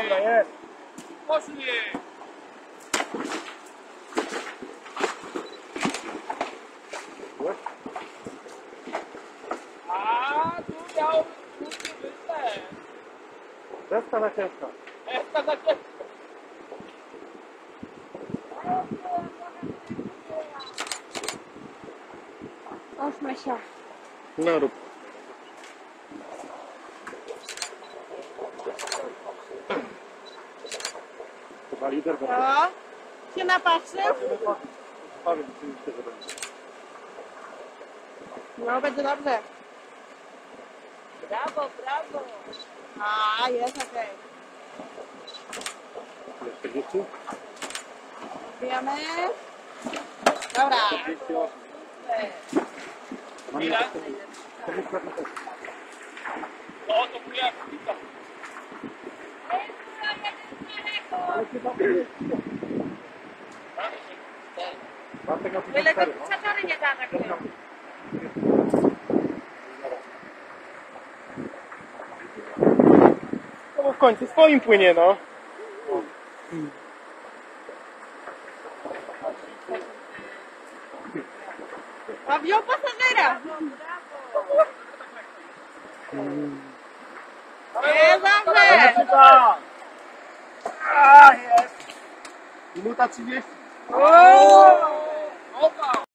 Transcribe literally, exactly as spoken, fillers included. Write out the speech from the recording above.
Dobra, jest. Poszli! A tu miał być ten. Deska na ciężka. Deska za ciebie. Ośmę się. No rób. Chyba lider go. No. Się napatrzył? Powiem ci, że będzie. No, będzie dobrze. Brawo, brawo. A, jest okej. Jest czterdzieści? Wbijamy. Dobra. czterdzieści osiem. Mam Ile? czterdzieści osiem. O, to jak pika. Ale chyba jest. Dlatego Byle go cztery, no. czatory nie da tak. No bo w końcu swoim płynie, no. A wziął pasażera. Nie, dobrze. Chyba! A, jest! Minuta trzydzieści. O! Opa!